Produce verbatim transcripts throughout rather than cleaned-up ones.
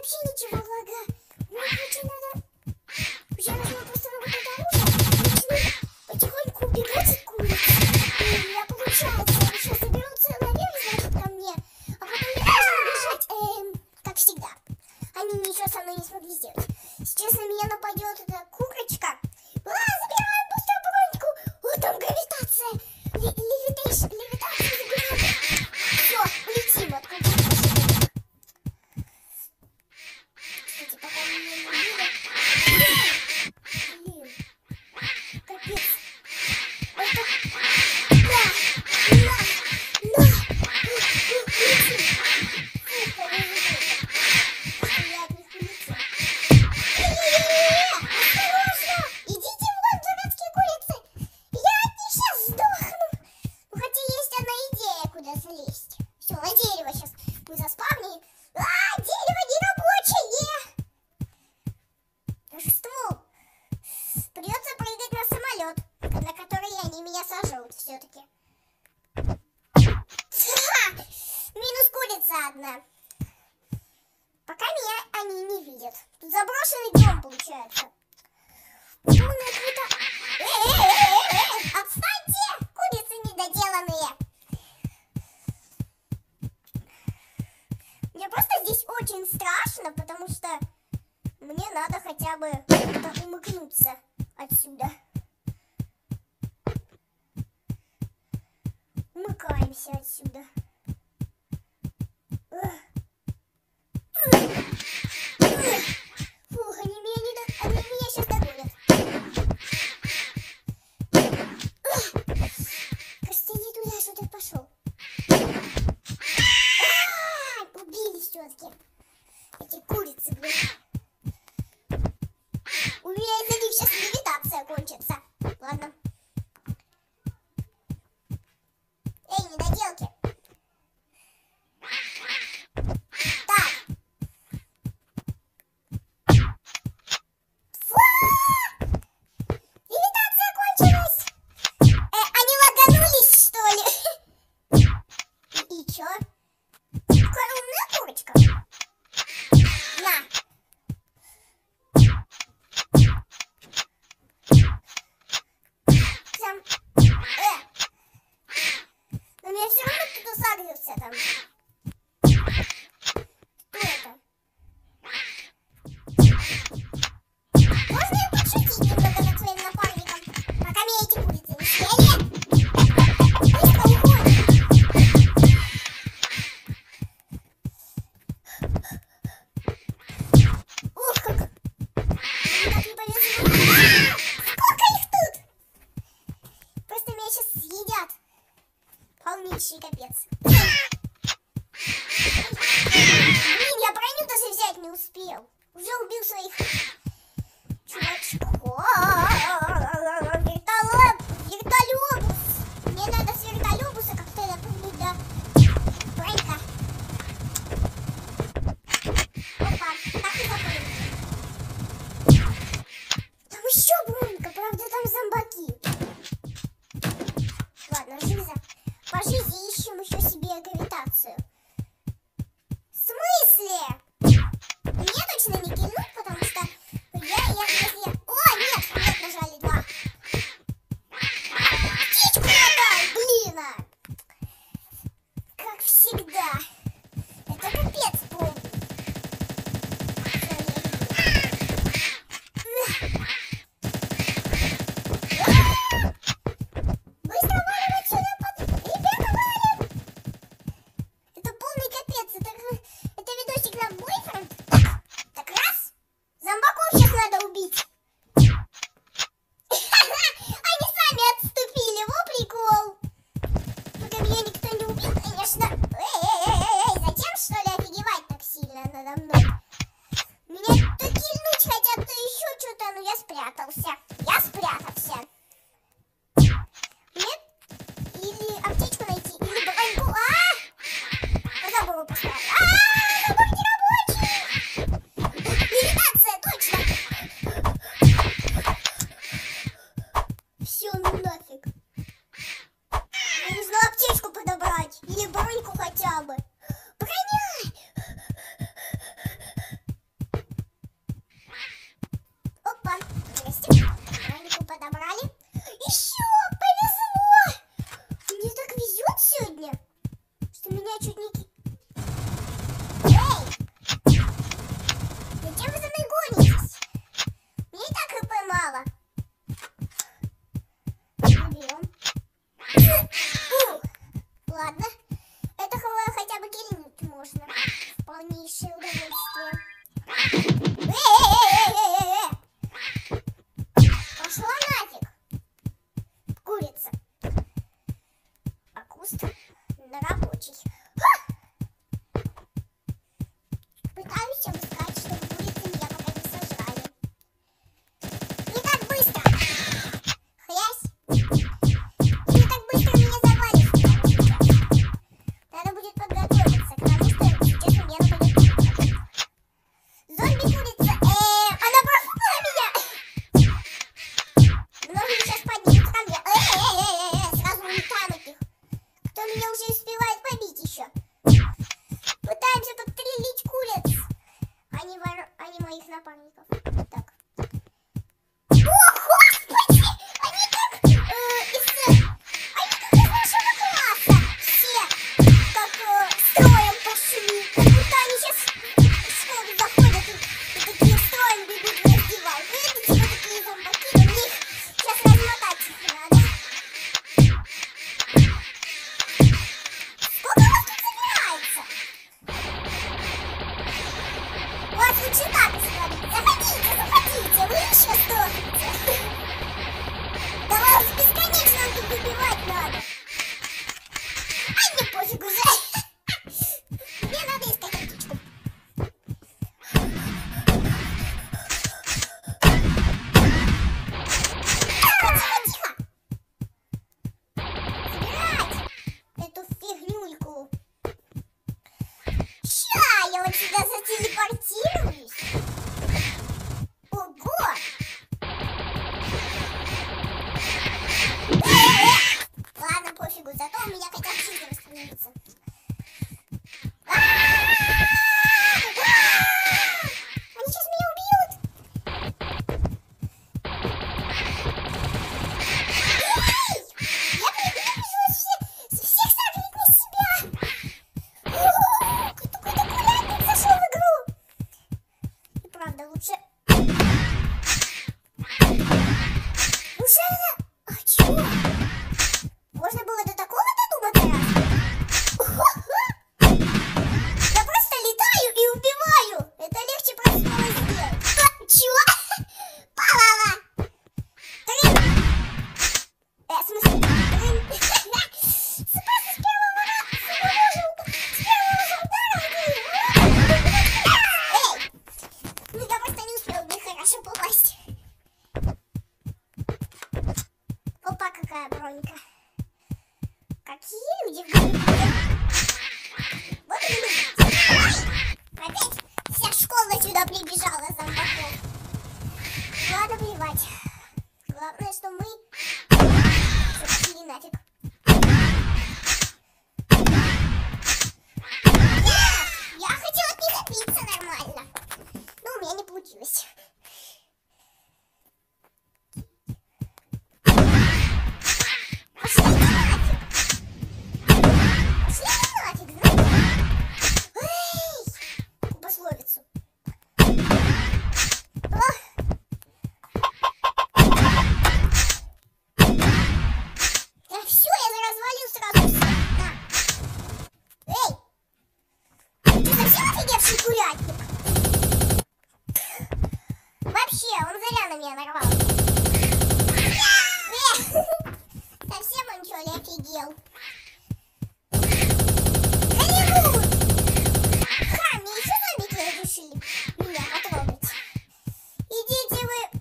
вообще ничего, влага. Мне очень надо... Я возьму просто вот это оружие и начну потихоньку убегать от куриц. И у меня получается. Они сейчас заберутся наверх, значит, ко мне. А потом я должна бежать, эм, как всегда. Они ничего со мной не смогли сделать. Сейчас на меня нападет эта курочка. А, забираем быстро броньку. О, там гравитация. Левитейшн, левитация забираем. Все, улетим от курочки. Кстати, пока меня не видят. Блин, капец. Это... На, на, на. Улетим. Фу, я от них улетел. Осторожно! Идите вон, дурацкие курицы! Я от них сейчас сдохну! Ну, хотя есть одна идея, куда залезть. Все, на дерево сейчас мы заспавнили. А, дерево не рабочее! Даже ствол. Придется прыгать на самолет, на который они меня сожрут все-таки. Минус курица одна. Пока меня они не видят. Тут заброшенный дом получается. Полная какая-то... Э-э-э-э-э! Отстаньте! Курицы недоделанные! Мне просто здесь очень страшно, потому что мне надо хотя бы умыкнуться отсюда. Умыкаемся отсюда. Фух, они меня не до... Они меня сейчас догонят. Кажется, не туда что-то пошел. А-а-а! Убили все-таки. Эти курицы, блин. У меня из-за них сейчас левитация кончится. Ладно. Эй, недоделки. Так. Фу! Левитация кончилась. Э, они лаганулись, что ли? И чё? Какая умная курочка. На. Там. Э. Но меня все равно кто-то сагрился там. Кто это? Можно я подшутить немного над своим напарником, пока меня эти курицы не съели? Быстро уходим. Ух, как! Мне так не повезло. А! Сколько их тут? Просто меня сейчас съедят. Полнейший капец. Блин, я броню даже взять не успел. Уже убил своих чувачков. Вертолет, вертолюбус. Мне надо с вертолюбуса как-то допрыгнуть до бронька. Опа, так и запрыгнуть. Там еще бронька, правда там зомбаки. Ладно, жиза. По жизни ищем еще себе гравитацию. В смысле? Меня точно не кильнут, потому что я, я, если я... О, нет, нет, нажали два. Птичку отдай, блин! Как всегда. Это капец полный. Быстро валим отсюда, под... Ребята, валим! Это полный капец, это, это видосик на бойфренд. Так, так раз. Зомбаков сейчас надо убить. Они сами отступили, во прикол. Пока меня никто не убил, конечно. Эй-эй-эй-эй, зачем что ли офигевать так сильно надо мной? Меня то кильнуть хотят, то еще что-то, но я спрятался. Я спрятался. Нет? Или аптечку найти, или броньку. А! Забыла поставить. А! Забор не рабочий! Левитация, точно! Все, ну нафиг. Мне нужно аптечку подобрать. Или броньку хотя бы. Броня! ради моих напарников. Так. О, господи! Они как э, из... Они как из нашего класса. Все как э, строем пошли. Как будто они сейчас в школу заходят и, и такие строем бегут в раздевалку. Видите, вот такие зомбаки. Мне их сейчас размотать их надо. Сколько вас тут собирается? У вас лучше так устроить. Заходите, заходите, вы еще сдохнете. Да вас бесконечно тут добивать надо. Ай, мне пофиг уже. Мне надо искать аптечку. Тихо, тихо, тихо. Собирать эту фигнюльку. Ща, я вот сюда зателепортируюсь. Ого! Ладно, пофигу, зато у меня хотя бы жизнь восстановится. Они сейчас меня убьют. Эй! Я приблизилась все, всех согреть на себя. Какой-то курятник зашел в игру. И правда, лучше... Уже она... А чё? Можно было до такого додуматься раз? Я просто летаю и убиваю. Это легче простого сделать. Чего? Палала. Трин. Э, в смысле? Трин. Просто с первого раза. С первого же удара. Эй. Ну я просто не успел в них хорошо попасть. Опа, какая бронька. Какие люди в Гане? Вот и люди. Опять вся школа сюда прибежала, зомбаков. Ладно, плевать. Главное, что мы пошли нафиг. Нет! Я хотела от них отбиться нормально. Но у меня не получилось. Пошли нафиг! Пошли нафиг, знаете? Эй! Пословицу. Ох. Да все, я развалил сразу все. На. Эй! Ты совсем офигевший курятник? Вообще, он зря на меня нарвался. Совсем он что ли офигел? Голливуд! Ха, мне еще зомбики решили меня потрогать. Идите вы...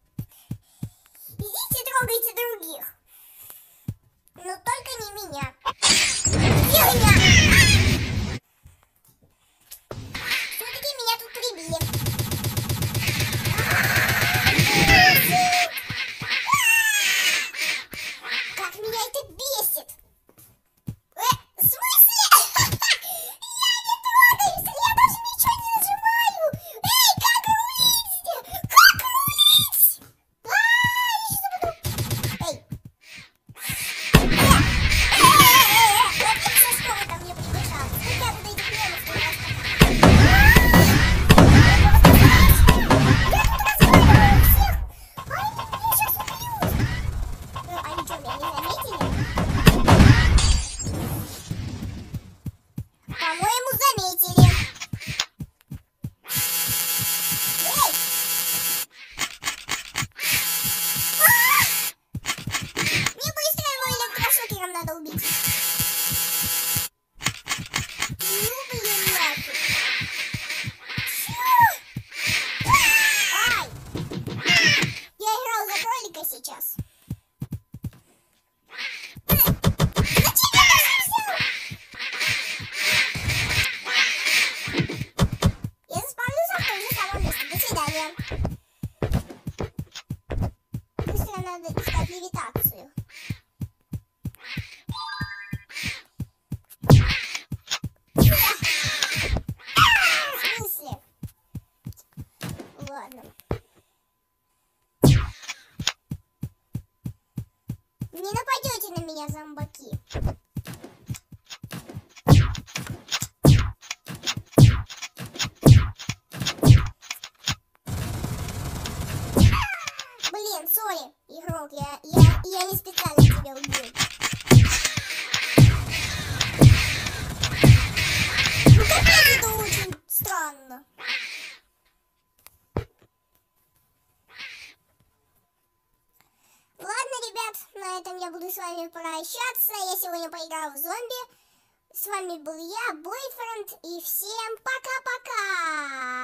Идите трогайте других. Но только не меня. Фигня! Все-таки меня тут прибили. Как меня это бесит! Э, в смысле? Я не трогаюсь! Я даже ничего не нажимаю! Эй, как рулить? Как рулить? А, я сейчас буду... Эй! Э, э, э, э, э, опять со школы ко мне прибежал. Сколько я буду этих немов просто... Я тут разговариваю всех! А это меня сейчас убьют! Они что, меня не заметили? По-моему, заметили. Эй! А! Мне быстро его электрошокером надо убить. Ну, блин, нафиг. Чё? Ай! Я играл за кролика сейчас. Зачем я даже взял? Я заспавнился в том же самом месте. До свидания. Быстро надо искать левитацию. В смысле? ладно. Не нападете на меня, зомбаки. Блин, сори, игрок, я, я, я не специально тебя убил. Ну капец, это очень странно. Ладно, ребят, на этом я буду с вами прощаться. Я сегодня поиграла в зомби. С вами был я, бойфренд, и всем пока-пока!